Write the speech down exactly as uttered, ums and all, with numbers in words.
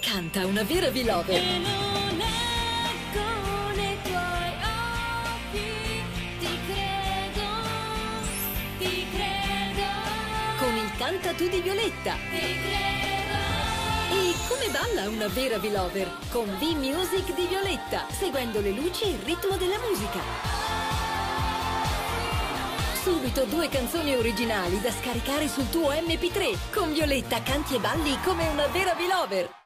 canta una vera V-Lover? E lo leggo nei tuoi occhi, ti credo, ti credo. Con il Canta tu di Violetta. Ti credo. E come balla una vera V-Lover? Con V-Music di Violetta, seguendo le luci e il ritmo della musica. Subito due canzoni originali da scaricare sul tuo emme pi tre. Con Violetta canti e balli come una vera V-Lover.